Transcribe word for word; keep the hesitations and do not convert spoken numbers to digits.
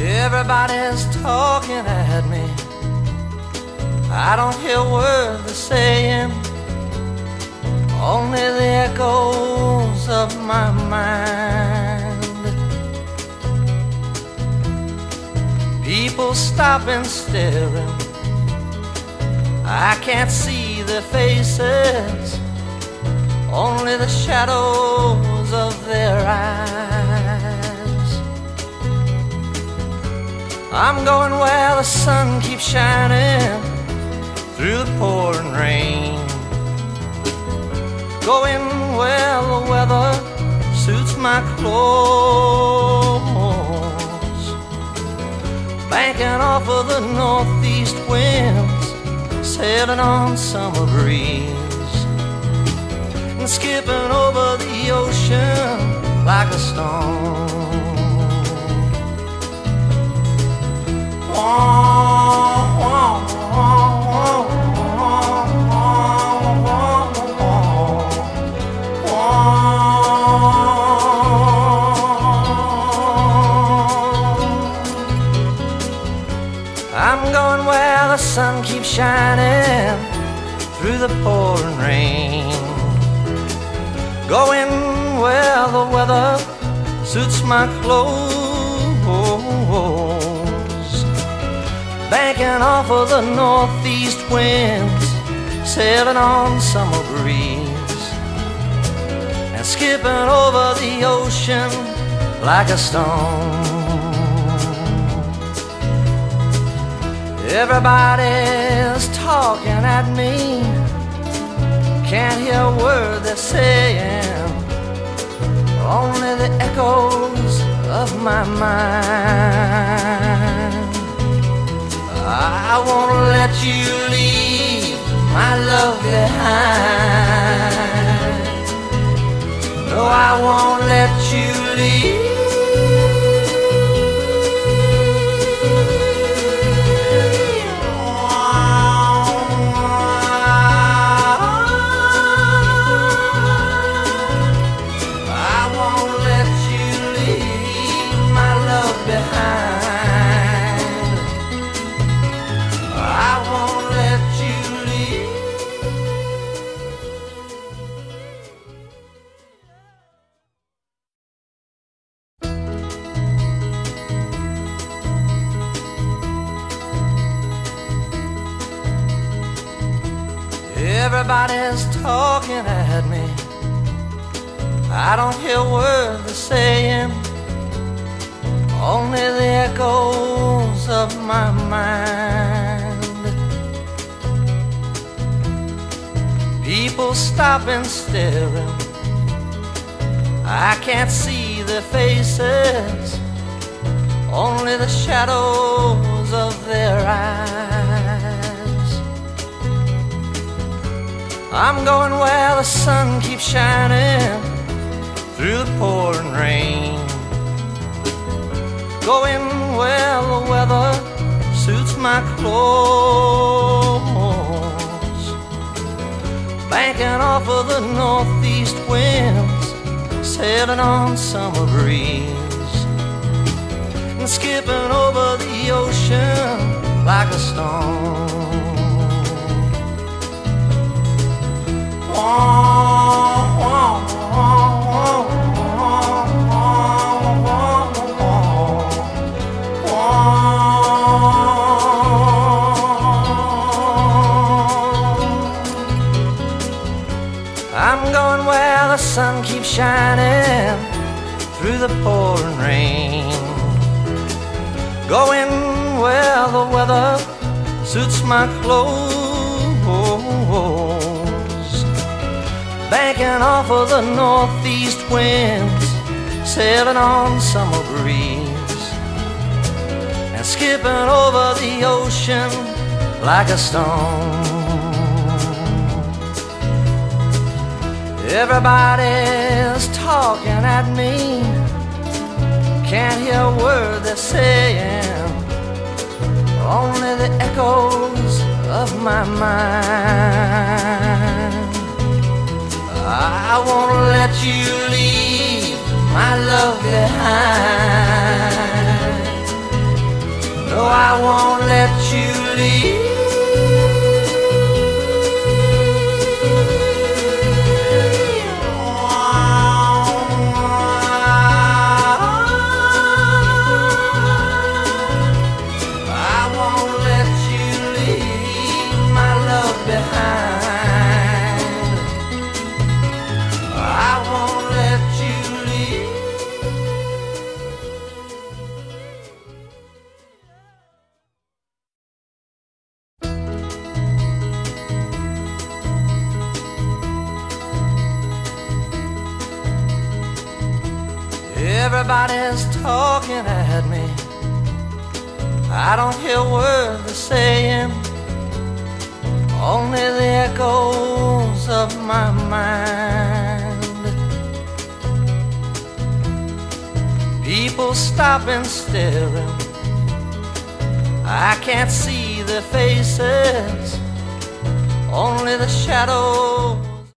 Everybody's talking at me. I don't hear a word they're saying, only the echoes of my mind. People stopping, staring. I can't see their faces, only the shadows of their eyes. I'm going where the sun keeps shining through the pouring rain, going where the weather suits my clothes, banking off of the northeast winds, sailing on summer breeze, and skipping over the ocean like a stone. Wah, wah, wah, wah, wah, wah. I'm going where the sun keeps shining through the pouring rain, going where the weather suits my clothes, banking off of the northeast winds, sailing on summer breeze, and skipping over the ocean like a stone. Everybody's talking at me, can't hear a word they're saying, only the echoes of my mind. I won't let you leave my love behind. No, I won't let you leave. Everybody's talking at me. I don't hear a word they're saying, only the echoes of my mind. People stopping, staring. I can't see their faces, only the shadows of their eyes. I'm going where the sun keeps shining through the pouring rain, going where the weather suits my clothes, banking off of the northeast winds, sailing on summer breeze, and skipping over the ocean like a stone. Wah, wah, wah, wah, wah. I'm going where the sun keeps shining through the pouring rain, going where the weather suits my clothes, banking off of the northeast winds, sailing on summer breeze, and skipping over the ocean like a stone. Everybody's talking at me, can't hear a word they're saying, only the echoes of my mind. I won't let you leave my love behind. No, I won't let you leave. I won't let you leave my love behind. I won't let you leave. Everybody's talking at me. I don't hear words they're saying, only the echoes of my mind. People stop and staring. I can't see their faces, only the shadows